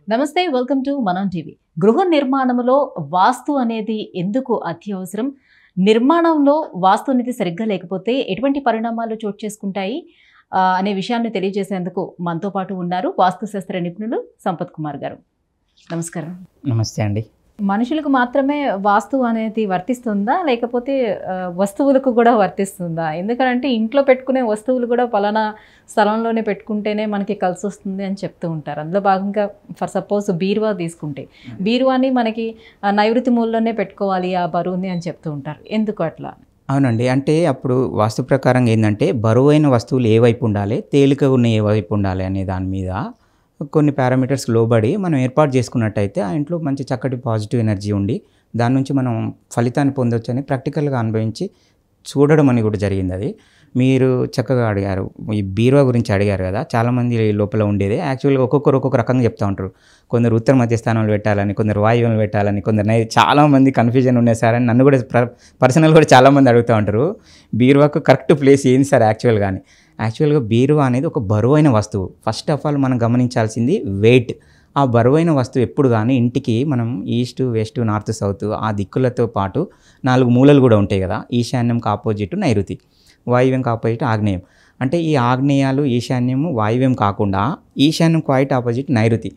నమస్తే, welcome to మనం TV. గృహ నిర్మాణంలో వాస్తు అనేది ఎందుకు అత్యవసరం? నిర్మాణంలో వాస్తు అనేది సరిగ్గా లేకపోతే ఎటువంటి పరిణామాలు చోటు చేసుకుంటాయి అనే విషయాన్ని తెలియజేసేందుకు మనతో పాటు ఉన్నారు వాస్తుశాస్త్ర నిపుణులు సంపత్ కుమార్ గారు. నమస్కారం. నమస్తే అండి. మనుషులకు మాత్రమే వాస్తు అనేది వర్తిస్తుందా, లేకపోతే వస్తువులకు కూడా వర్తిస్తుందా? ఎందుకంటే ఇంట్లో పెట్టుకునే వస్తువులు కూడా పలానా స్థలంలోనే పెట్టుకుంటేనే మనకి కలిసి వస్తుంది అని చెప్తూ ఉంటారు. అందులో భాగంగా ఫర్ సపోజ్ బీరువా తీసుకుంటే బీరువాని మనకి నైరుతి మూలలోనే పెట్టుకోవాలి ఆ బరువుని అని చెప్తూ ఉంటారు. ఎందుకు అట్లా? అవునండి, అంటే అప్పుడు వాస్తు ప్రకారంగా ఏంటంటే బరువైన వస్తువులు ఏ వైపు ఉండాలి, తేలికగా ఉన్న ఏ వైపు ఉండాలి అనే దాని మీద కొన్ని పారామీటర్స్ లోబడి మనం ఏర్పాటు చేసుకున్నట్టయితే ఆ ఇంట్లో మంచి చక్కటి పాజిటివ్ ఎనర్జీ ఉండి దాని నుంచి మనం ఫలితాన్ని పొందొచ్చు అని ప్రాక్టికల్గా అనుభవించి చూడడం అని కూడా జరిగింది. అది మీరు చక్కగా అడిగారు, ఈ బీరువా గురించి అడిగారు కదా. చాలామంది లోపల ఉండేది యాక్చువల్గా ఒక్కొక్కరు ఒక్కొక్క రకంగా చెప్తూ ఉంటారు. కొందరు ఉత్తర మధ్య స్థానంలో పెట్టాలని, కొందరు వాయువులను పెట్టాలని, కొందరు చాలామంది కన్ఫ్యూజన్ ఉన్నాయి సార్ అని నన్ను కూడా పర్సనల్ కూడా చాలామంది అడుగుతూ ఉంటారు. బీరువాకు కరెక్ట్ ప్లేస్ ఏంది సార్ యాక్చువల్గా బీరువా అనేది ఒక బరువైన వస్తువు. ఫస్ట్ ఆఫ్ ఆల్ మనం గమనించాల్సింది వెయిట్. ఆ బరువైన వస్తువు ఎప్పుడు కానీ ఇంటికి మనం ఈస్ట్, వెస్ట్, నార్త్, సౌత్ ఆ దిక్కులతో పాటు 4 మూలలు కూడా ఉంటాయి కదా. ఈశాన్యంకి ఆపోజిట్ నైరుతి, వాయువ్యంకి ఆపోజిట్ ఆగ్నేయం. అంటే ఈ ఆగ్నేయాలు ఈశాన్యము వాయువ్యం కాకుండా ఈశాన్యం క్వైట్ ఆపోజిట్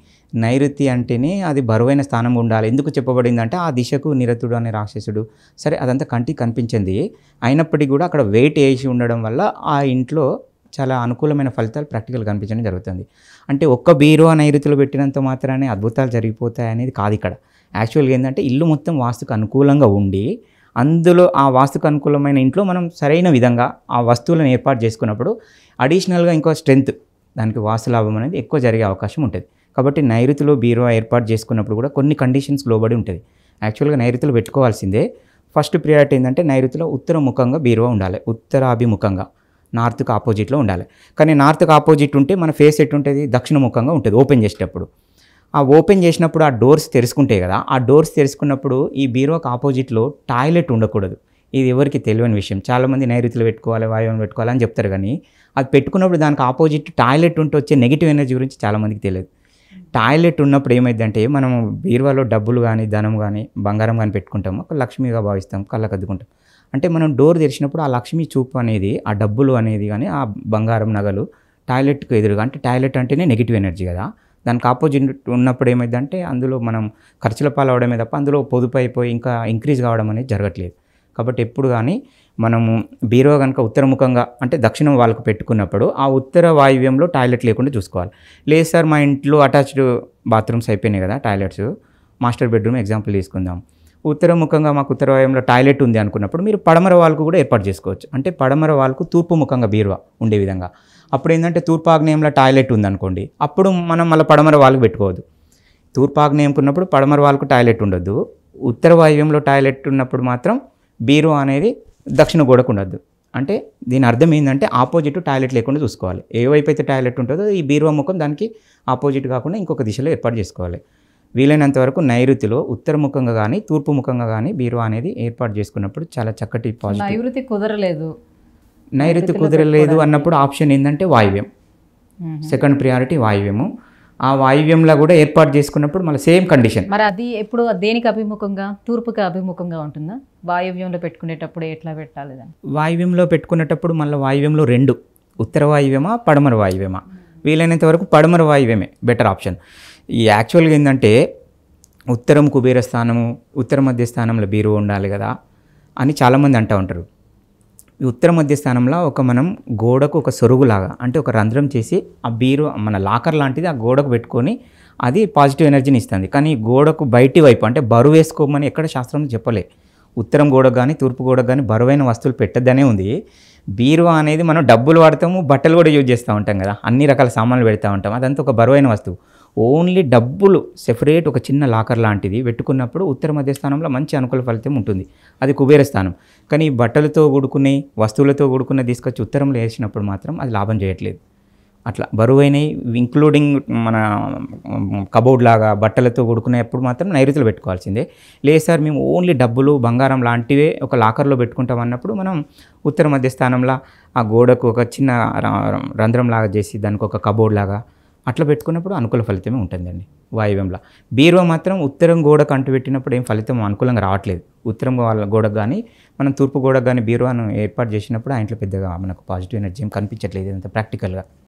నైరుతి అంటేనే అది బరువైన స్థానం ఉండాలి. ఎందుకు చెప్పబడిందంటే ఆ దిశకు నిరతుడు అనే రాక్షసుడు, సరే అదంతా కంటికి కనిపించింది అయినప్పటికీ కూడా అక్కడ వెయిట్ వేసి ఉండడం వల్ల ఆ ఇంట్లో చాలా అనుకూలమైన ఫలితాలు ప్రాక్టికల్ కనిపించడం జరుగుతుంది. అంటే ఒక్క బీరువా నైరుతిలో పెట్టినంత మాత్రానే అద్భుతాలు జరిగిపోతాయి అనేది కాదు. ఇక్కడ యాక్చువల్గా ఏంటంటే ఇల్లు మొత్తం వాస్తుకు అనుకూలంగా ఉండి అందులో ఆ వాస్తుకు అనుకూలమైన ఇంట్లో మనం సరైన విధంగా ఆ వస్తువులను ఏర్పాటు చేసుకున్నప్పుడు అడిషనల్గా ఇంకో స్ట్రెంత్, దానికి వాస్తు లాభం అనేది ఎక్కువ జరిగే అవకాశం ఉంటుంది. కాబట్టి నైరుతిలో బీరువా ఏర్పాటు చేసుకున్నప్పుడు కూడా కొన్ని కండిషన్స్ లోబడి ఉంటుంది. యాక్చువల్గా నైరుతిలో పెట్టుకోవాల్సిందే. ఫస్ట్ ప్రియారిటీ ఏంటంటే నైరుతిలో ఉత్తరముఖంగా బీరువా ఉండాలి, ఉత్తరాభిముఖంగా, నార్త్కి ఆపోజిట్లో ఉండాలి. కానీ నార్త్కి ఆపోజిట్ ఉంటే మన ఫేస్ ఎట్టుంటుంది, దక్షిణముఖంగా ఉంటుంది. ఓపెన్ చేసేటప్పుడు ఆ ఓపెన్ చేసినప్పుడు ఆ డోర్స్ తెరుచుకుంటాయి కదా, ఆ డోర్స్ తెరుచుకున్నప్పుడు ఈ బీరువాకి ఆపోజిట్లో టాయిలెట్ ఉండకూడదు. ఇది ఎవరికి తెలియని విషయం. చాలామంది నైరుతిలో పెట్టుకోవాలి, వాయువుని పెట్టుకోవాలి అని చెప్తారు, కానీ అది పెట్టుకున్నప్పుడు దానికి ఆపోజిట్ టాయిలెట్ ఉంటే వచ్చే నెగిటివ్ ఎనర్జీ గురించి చాలామందికి తెలియదు. టాయిలెట్ ఉన్నప్పుడు ఏమైందంటే మనం బీరువాలో డబ్బులు కానీ, ధనం కానీ, బంగారం కానీ పెట్టుకుంటాము, ఒక లక్ష్మిగా భావిస్తాం, కళ్ళకు అద్దుకుంటాం. అంటే మనం డోర్ తెరిచినప్పుడు ఆ లక్ష్మీ చూపు అనేది, ఆ డబ్బులు అనేది కానీ, ఆ బంగారం, నగలు టాయిలెట్కు ఎదురుగా, అంటే టాయిలెట్ అంటేనే నెగిటివ్ ఎనర్జీ కదా, దానికి ఆపోజిట్ ఉన్నప్పుడు ఏమైందంటే అందులో మనం ఖర్చుల పాలవడమే తప్ప అందులో పొదుపు అయిపోయి ఇంకా ఇంక్రీజ్ కావడం అనేది జరగట్లేదు. కాబట్టి ఎప్పుడు కానీ మనము బీరువా కనుక ఉత్తరముఖంగా అంటే దక్షిణం వాళ్ళకు పెట్టుకున్నప్పుడు ఆ ఉత్తర వాయువ్యంలో టాయిలెట్ లేకుండా చూసుకోవాలి. లేదు సార్ మా ఇంట్లో అటాచ్డ్ బాత్రూమ్స్ అయిపోయినాయి కదా, టాయిలెట్స్, మాస్టర్ బెడ్రూమ్ ఎగ్జాంపుల్ తీసుకుందాం. ఉత్తరముఖంగా మాకు ఉత్తర వాయువ్యంలో టాయిలెట్ ఉంది అనుకున్నప్పుడు మీరు పడమర వాళ్ళకు కూడా ఏర్పాటు చేసుకోవచ్చు. అంటే పడమర వాళ్ళకు తూర్పు ముఖంగా బీరువా ఉండే విధంగా. అప్పుడు ఏంటంటే తూర్పాగ్నేయంలో టాయిలెట్ ఉందనుకోండి, అప్పుడు మనం మళ్ళీ పడమర వాళ్ళకు పెట్టుకోవద్దు. తూర్పాగ్నేయంకు ఉన్నప్పుడు పడమర వాళ్ళకు టాయిలెట్ ఉండొద్దు. ఉత్తర వాయువ్యంలో టాయిలెట్ ఉన్నప్పుడు మాత్రం బీరువా అనేది దక్షిణ గోడకు ఉండొద్దు. అంటే దీని అర్థం ఏంటంటే ఆపోజిట్ టాయిలెట్ లేకుండా చూసుకోవాలి. ఏ వైపు అయితే టాయిలెట్ ఉంటుందో ఈ బీరువా ముఖం దానికి ఆపోజిట్ కాకుండా ఇంకొక దిశలో ఏర్పాటు చేసుకోవాలి. వీలైనంత వరకు నైరుతిలో ఉత్తరముఖంగా కానీ తూర్పు ముఖంగా కానీ బీరువా అనేది ఏర్పాటు చేసుకున్నప్పుడు చాలా చక్కటి పాజిటివ్. నైరుతి కుదరలేదు అన్నప్పుడు ఆప్షన్ ఏంటంటే వాయువ్యం, సెకండ్ ప్రియారిటీ వాయువ్యము. ఆ వాయువ్యంలో కూడా ఏర్పాటు చేసుకున్నప్పుడు మళ్ళీ సేమ్ కండిషన్. మరి అది ఎప్పుడు దేనికి అభిముఖంగా, తూర్పుకి అభిముఖంగా ఉంటుందా? వాయువ్యంలో పెట్టుకునేటప్పుడు ఎట్లా పెట్టాలి? వాయువ్యంలో పెట్టుకునేటప్పుడు మళ్ళీ వాయువ్యంలో 2, ఉత్తర వాయువ్యమా పడమర వాయువ్యమా? వీలైనంత వరకు పడమర వాయువ్యమే బెటర్ ఆప్షన్. ఈ యాక్చువల్గా ఏంటంటే ఉత్తరం కుబేర స్థానము, ఉత్తర మధ్య స్థానంలో బీరువా ఉండాలి కదా అని చాలామంది అంటూ ఉంటారు. ఈ ఉత్తర మధ్య స్థానంలో మనం గోడకు ఒక సొరుగులాగా, అంటే ఒక రంధ్రం చేసి ఆ బీరువా మన లాకర్ లాంటిది ఆ గోడకు పెట్టుకొని అది పాజిటివ్ ఎనర్జీని ఇస్తుంది. కానీ గోడకు బయటి వైపు అంటే బరువు వేసుకోమని ఎక్కడ శాస్త్రంలో చెప్పలే. ఉత్తరం గోడకు కానీ తూర్పు గోడకు కానీ బరువైన వస్తువులు పెట్టద్దనే ఉంది. బీరువా అనేది మనం డబ్బులు వాడతాము, బట్టలు కూడా యూజ్ చేస్తూ ఉంటాం కదా, అన్ని రకాల సామాన్లు పెడతా ఉంటాం, అదంతా ఒక బరువైన వస్తువు. ఓన్లీ డబ్బులు సెపరేట్ ఒక చిన్న లాకర్ లాంటిది పెట్టుకున్నప్పుడు ఉత్తర మధ్య స్థానంలో మంచి అనుకూల ఫలితం ఉంటుంది. అది కుబేర స్థానం. కానీ బట్టలతో కూడుకునే వస్తువులతో కూడుకున్న తీసుకొచ్చి ఉత్తరంలో వేసినప్పుడు మాత్రం అది లాభం చేయట్లేదు. అట్లా బరువైనవి ఇంక్లూడింగ్ మన కబోర్డ్ లాగా బట్టలతో కూడుకునేప్పుడు మాత్రం నైరుతిలో పెట్టుకోవాల్సిందే. లేదు సార్ మేము ఓన్లీ డబ్బులు, బంగారం లాంటివే ఒక లాకర్లో పెట్టుకుంటాం అన్నప్పుడు మనం ఉత్తర మధ్య స్థానంలో ఆ గోడకు ఒక చిన్న రంధ్రం లాగా చేసి దానికి ఒక కబోర్డ్ లాగా అట్లా పెట్టుకున్నప్పుడు అనుకూల ఫలితమే ఉంటుందండి. వాయువ్యంలో. బీరువా మాత్రం ఉత్తరం గోడకు అంటుపెట్టినప్పుడు ఏం ఫలితం అనుకూలంగా రావట్లేదు. ఉత్తరం గోడకు కానీ మనం తూర్పు గోడకు కానీ బీరువాను ఏర్పాటు చేసినప్పుడు ఆ ఇంట్లో పెద్దగా మనకు పాజిటివ్ ఎనర్జీ ఏం కనిపించట్లేదు ఇదంతా ప్రాక్టికల్గా.